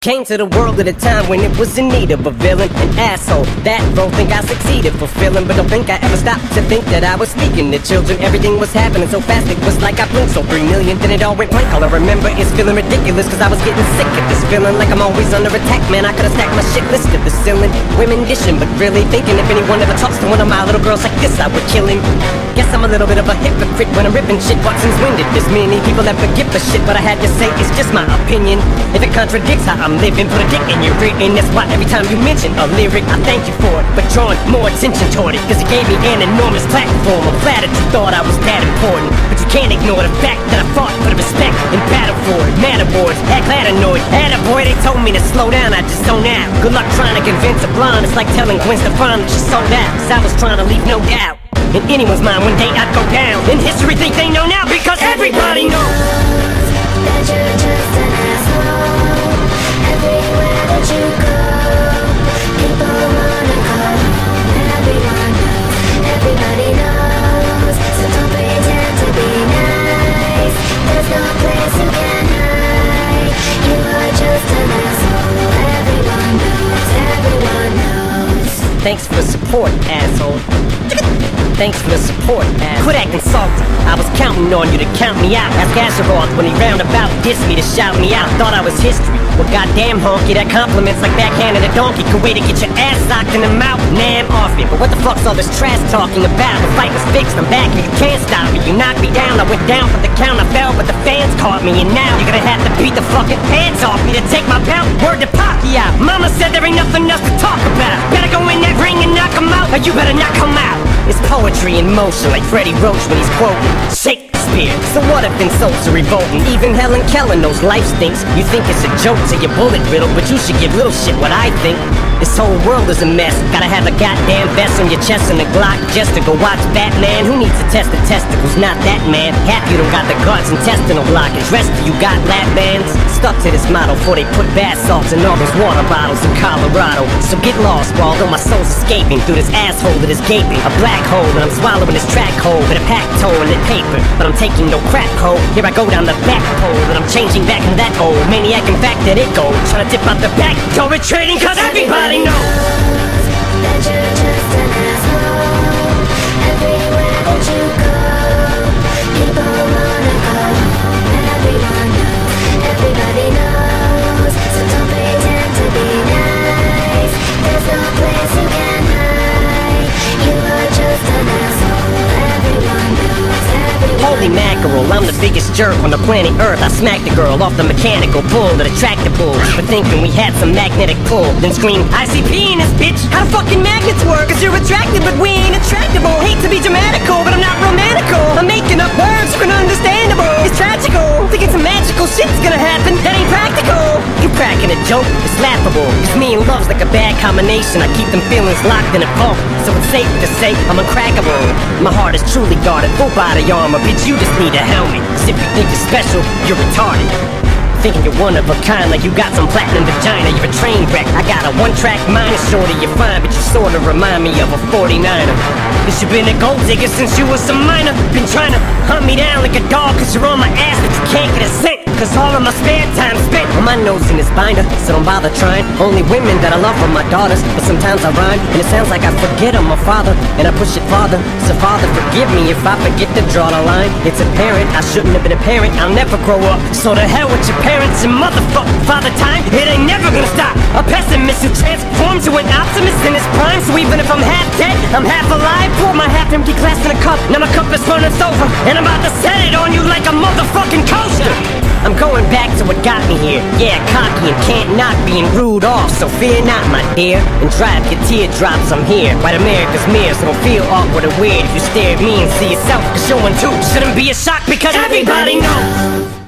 Came to the world at a time when it was in need of a villain, an asshole. That role think I succeeded fulfilling, but don't think I ever stopped to think that I was speaking to children. Everything was happening so fast, it was like I blinked. So 3 million, then it all went blank. All I remember is feeling ridiculous, cause I was getting sick of this feeling like I'm always under attack. Man, I could've stacked my shit list to the ceiling. Women dishing, but really thinking if anyone ever talks to one of my little girls like this, I would kill him. Guess I'm a little bit of a hypocrite when I'm ripping shit. Watson's winded. There's many people that forgive the shit, but I had to say it's just my opinion. If it contradicts how I'm living, put a dick in your written. That's why every time you mention a lyric, I thank you for it, but drawing more attention toward it, cause it gave me an enormous platform. I'm flattered you thought I was that important, but you can't ignore the fact that I fought for the respect and battle for it. Man awards, act glad annoyed. Attaboy, they told me to slow down, I just don't out. Good luck trying to convince a blonde. It's like telling Gwen Stefani that she sold out, cause I was trying to leave no doubt in anyone's mind one day I'd go down. In history think they know now because everybody knows that you're just an asshole. Everywhere that you go, people wanna go. Everyone knows, everybody knows. So don't pretend to be nice. There's no place you can hide. You are just an asshole. Everyone knows, everyone knows. Thanks for the support, asshole. Thanks for the support, asshole. Quit acting salty. I was counting on you to count me out. Ask Asheroth when he roundabout dissed me to shout me out. Thought I was history. Well, goddamn honky, that compliments like backhanded a donkey. Could wait to get your ass socked in the mouth. Nah, I'm off it. But what the fuck's all this trash talking about? The fight was fixed, I'm back and you can't stop me. You knocked me down, I went down for the count. I fell, but the fans caught me. And now you're gonna have to beat the fucking hands off me to take my belt. Word to Pocky out. Mama said there ain't nothing else to talk about. Better go in that ring and knock him out, or you better knock him out. It's poetry in motion, like Freddie Roach when he's quoting Shakespeare. So what if insults are revolting? Even Helen Keller knows life stinks. You think it's a joke till you're bullet riddled, but you should give little shit what I think. This whole world is a mess. Gotta have a goddamn vest on your chest and a Glock just to go watch Batman. Who needs to test the testicles? Not that man. Half you don't got the guts, intestinal blockage. Rest of you got lap bands. Stuck to this model before they put bath salts in all those water bottles in Colorado. So get lost, bro, although my soul's escaping through this asshole that is gaping. A black hole, and I'm swallowing this track hole with a pack toe and the paper. But I'm taking no crap hole. Here I go down the back pole, and I'm changing back in that old maniac. In fact, that it goes. Trying to tip out the back door, retreating, cause everybody knows that you're just an asshole. Everywhere that you go, people wanna go. Everyone knows, everybody knows. So don't pretend to be nice. There's no place you can hide. You are just an asshole. Everyone knows, everyone Holy mackerel, I'm the biggest jerk on the planet Earth. I smacked the girl off the mechanical bull that attracted bulls for thinking we had some magnetic pull. Then screamed, ICP in this bitch. How do fucking magnets work? Cause you're attracted but we ain't attractable. Hate to be dramatical, but I'm not romantical. I'm making up words for understandable. It's tragical, thinking some magical shit's gonna happen. That ain't practical. You cracking a joke, it's laughable. Cause me and love's like a bad combination. I keep them feelings locked in a vault, so it's safe to say I'm uncrackable. My heart is truly guarded, full body armor. Bitch, you just need a helmet. Cause if you think you're special, you're retarded. Thinking you're one of a kind, like you got some platinum vagina. You're a train wreck. I got a one-track mind, shorty, you're fine, but you sorta remind me of a 49er. Cause you been a gold digger since you was a minor. Been trying to hunt me down like a dog, cause you're on my ass, but you can't get a cent. Cause all of my spare time spent on my nose in this binder. So don't bother trying. Only women that I love are my daughters. But sometimes I rhyme, and it sounds like I forget I'm a father, and I push it farther. So father, forgive me if I forget to draw the line. It's apparent I shouldn't have been a parent. I'll never grow up. So to hell with your parents and motherfucking father time. It ain't never gonna stop. A pessimist who transforms to an optimist in his prime. So even if I'm half dead, I'm half alive. Pour my half empty glass in a cup. Now my cup is running over, and I'm about to set it on you like a motherfucking coaster. I'm going back to what got me here. Yeah, cocky and can't not being rude off. So fear not, my dear, and drive your teardrops. I'm here, right America's mirror. So don't feel awkward or weird if you stare at me and see yourself. Cause showing too shouldn't be a shock because everybody knows